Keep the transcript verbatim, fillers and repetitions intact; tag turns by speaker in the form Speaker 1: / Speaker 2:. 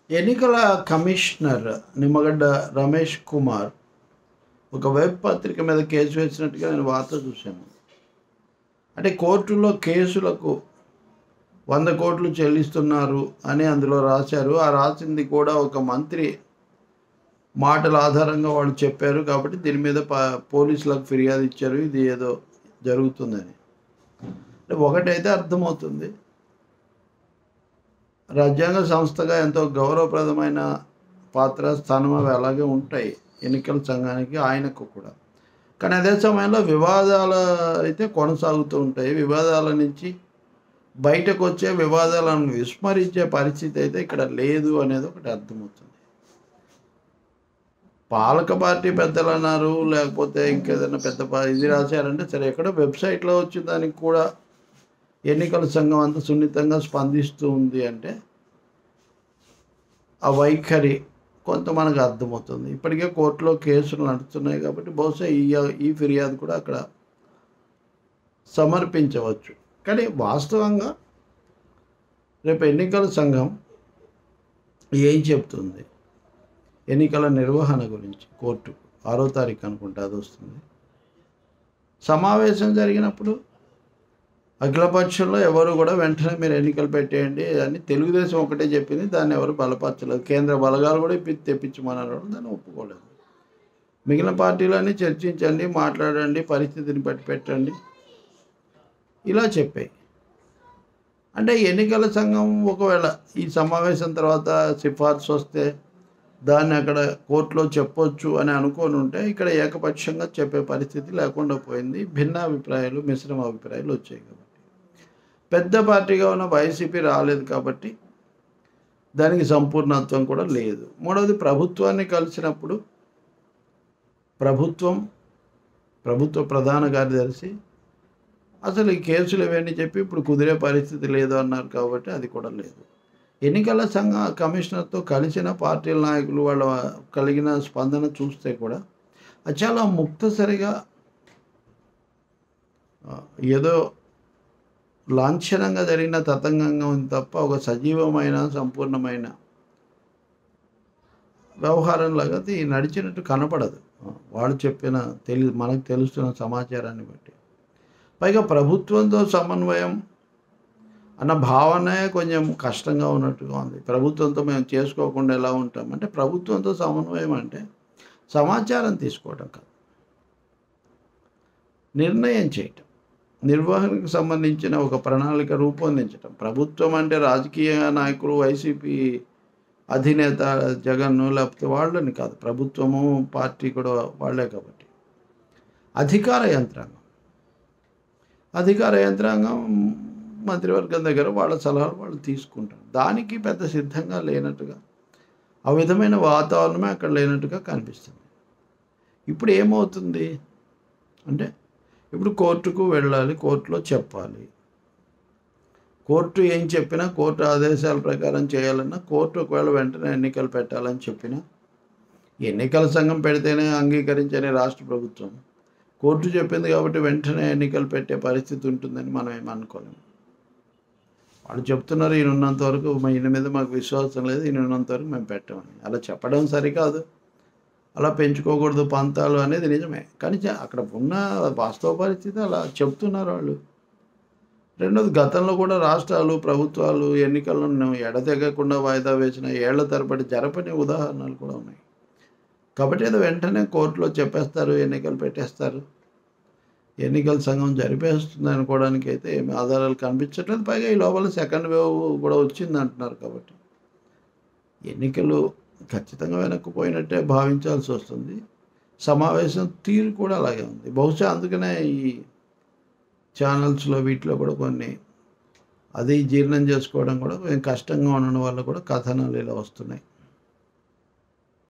Speaker 1: ఎన్నికల కమిషనర్ నిమ్మగడ్డ రమేష్ కుమార్ ఒక వెబ్ పత్రిక మీద కేసు వేసినట్టుగా నేను వార్త చూశాను. అంటే కోర్టులో కేసులకు వంద కోట్లు చెల్లిస్తున్నారు అని అందులో రాశారు. ఆ రాసింది కూడా ఒక మంత్రి మాటల ఆధారంగా వాళ్ళు చెప్పారు. కాబట్టి దీని మీద పోలీసులకు ఫిర్యాదు ఇచ్చారు, ఇది ఏదో జరుగుతుందని. ఒకటైతే అర్థమవుతుంది, రాజ్యాంగ సంస్థగా ఎంతో గౌరవప్రదమైన పాత్ర, స్థానం అవి అలాగే ఉంటాయి ఎన్నికల సంఘానికి, ఆయనకు కూడా. కానీ అదే సమయంలో వివాదాలు అయితే కొనసాగుతూ ఉంటాయి. వివాదాల నుంచి బయటకు వచ్చే, వివాదాలను విస్మరించే పరిస్థితి అయితే ఇక్కడ లేదు అనేది ఒకటి అర్థమవుతుంది. పాలక పార్టీ పెద్దలు అన్నారు, లేకపోతే ఇంకేదైనా పెద్ద ఇది రాశారంటే సరే, ఎక్కడో వెబ్సైట్లో వచ్చి దానికి కూడా ఎన్నికల సంఘం అంత సున్నితంగా స్పందిస్తూ ఉంది అంటే ఆ వైఖరి కొంత మనకు అర్థమవుతుంది. ఇప్పటికే కోర్టులో కేసులు నడుస్తున్నాయి కాబట్టి బహుశా ఈ ఈ ఫిర్యాదు కూడా అక్కడ సమర్పించవచ్చు. కానీ వాస్తవంగా రేపు ఎన్నికల సంఘం ఏం చెప్తుంది ఎన్నికల నిర్వహణ గురించి? కోర్టు ఆరో తారీఖు అనుకుంటే అది వస్తుంది. సమావేశం జరిగినప్పుడు అఖిలపక్షంలో ఎవరు కూడా వెంటనే మీరు ఎన్నికలు పెట్టేయండి అని తెలుగుదేశం ఒకటే చెప్పింది. దాన్ని ఎవరు బలపరచలేదు. కేంద్ర బలగాలు కూడా ఇప్పి తెప్పించమన్నారు, దాన్ని ఒప్పుకోలేదు. మిగిలిన పార్టీలన్నీ చర్చించండి, మాట్లాడండి, పరిస్థితిని బట్టి పెట్టండి ఇలా చెప్పాయి. అంటే ఎన్నికల సంఘం ఒకవేళ ఈ సమావేశం తర్వాత సిఫార్సు వస్తే దాన్ని అక్కడ కోర్టులో చెప్పొచ్చు అని అనుకొని ఉంటే ఇక్కడ ఏకపక్షంగా చెప్పే పరిస్థితి లేకుండా పోయింది. భిన్న అభిప్రాయాలు, మిశ్రమ అభిప్రాయాలు వచ్చాయి. కాబట్టి పెద్ద పార్టీగా ఉన్న వైసీపీ రాలేదు కాబట్టి దానికి సంపూర్ణత్వం కూడా లేదు. మూడవది, ప్రభుత్వాన్ని కలిసినప్పుడు ప్రభుత్వం ప్రభుత్వ ప్రధాన కార్యదర్శి అసలు ఈ కేసులు ఇవన్నీ చెప్పి ఇప్పుడు కుదిరే పరిస్థితి లేదు అన్నారు కాబట్టి అది కూడా లేదు. ఎన్నికల సంఘ కమిషనర్తో కలిసిన పార్టీల నాయకులు వాళ్ళ కలిగిన స్పందన చూస్తే కూడా అది చాలా ముక్తసరిగా, ఏదో లాంఛనంగా జరిగిన తతంగంగా ఉంది తప్ప ఒక సజీవమైన సంపూర్ణమైన వ్యవహారంలాగా అది నడిచినట్టు కనపడదు. వాళ్ళు చెప్పిన తెలి మనకు తెలుస్తున్న సమాచారాన్ని బట్టి. పైగా ప్రభుత్వంతో సమన్వయం అన్న భావనే కొంచెం కష్టంగా ఉన్నట్టుగా ఉంది. ప్రభుత్వంతో మేము చేసుకోకుండా ఎలా ఉంటాం అంటే, ప్రభుత్వంతో సమన్వయం అంటే సమాచారం తీసుకోవడం కాదు, నిర్ణయం చేయటం, నిర్వహణకు సంబంధించిన ఒక ప్రణాళిక రూపొందించటం. ప్రభుత్వం అంటే రాజకీయ నాయకులు, వైసీపీ అధినేత జగన్ లేకపోతే వాళ్ళని కాదు, ప్రభుత్వము పార్టీ కూడా వాళ్ళే. కాబట్టి అధికార యంత్రాంగం అధికార యంత్రాంగం మంత్రివర్గం దగ్గర వాళ్ళ సలహాలు వాళ్ళు తీసుకుంటారు. దానికి పెద్ద సిద్ధంగా లేనట్టుగా, ఆ విధమైన వాతావరణమే అక్కడ లేనట్టుగా కనిపిస్తుంది. ఇప్పుడు ఏమవుతుంది అంటే, ఇప్పుడు కోర్టుకు వెళ్ళాలి, కోర్టులో చెప్పాలి. కోర్టు ఏం చెప్పినా, కోర్టు ఆదేశాల ప్రకారం చేయాలన్నా, కోర్టు ఒకవేళ వెంటనే ఎన్నికలు పెట్టాలని చెప్పినా, ఎన్నికల సంఘం పెడితేనే అంగీకరించని రాష్ట్ర ప్రభుత్వం కోర్టు చెప్పింది కాబట్టి వెంటనే ఎన్నికలు పెట్టే పరిస్థితి ఉంటుందని మనం ఏమనుకోలేము. వాళ్ళు చెప్తున్నారు, ఈయన ఉన్నంత వరకు ఈయన మీద మాకు విశ్వాసం లేదు, ఈయన ఉన్నంత వరకు మేము పెట్టమని. అలా చెప్పడం సరికాదు, అలా పెంచుకోకూడదు పంతాలు అనేది నిజమే. కానీ అక్కడ ఉన్న వాస్తవ పరిస్థితి అలా చెప్తున్నారు వాళ్ళు. రెండోది, గతంలో కూడా రాష్ట్రాలు, ప్రభుత్వాలు ఎన్నికలను ఎడతెగకుండా వాయిదా వేసిన ఏళ్ల తరబడి జరపని ఉదాహరణలు కూడా ఉన్నాయి. కాబట్టి ఏదో వెంటనే కోర్టులో చెప్పేస్తారు, ఎన్నికలు పెట్టేస్తారు, ఎన్నికల సంఘం జరిపేస్తుంది అనుకోవడానికి అయితే ఏమి ఆధారాలు కనిపించట్లేదు. పైగా ఈ లోపల సెకండ్ వేవ్ కూడా వచ్చింది అంటున్నారు. కాబట్టి ఎన్నికలు ఖచ్చితంగా వెనక్కిపోయినట్టే భావించాల్సి వస్తుంది. సమావేశం తీరు కూడా అలాగే ఉంది. బహుశా అందుకనే ఈ ఛానల్స్లో వీటిలో కూడా కొన్ని అది జీర్ణం చేసుకోవడం కూడా కొంచెం కష్టంగా ఉండడం వల్ల కూడా కథనాలు ఇలా వస్తున్నాయి.